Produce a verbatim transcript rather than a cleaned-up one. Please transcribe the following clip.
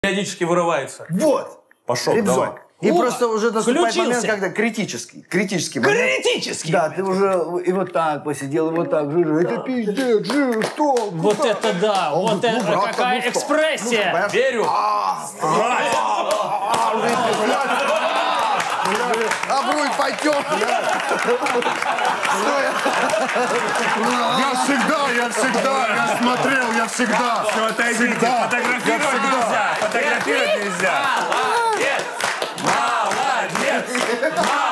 периодически вырывается. Вот. Пошел, Ребзон. давай. И Ура! просто уже наступает Включился. момент, когда критический. Критический момент. Критический! Да, ты уже и вот так посидел, и вот так. Жижа, это пиздец, жижа, что? Вот Куда? это да! А он Вот говорит, это ну, брат, какая ну что? экспрессия! Ну, Верю. Обруй потек. Я всегда, я всегда, я смотрел, я всегда. Все, отойдите, Всегда. фотографировать Я всегда. нельзя, фотографировать нельзя. Молодец! Молодец!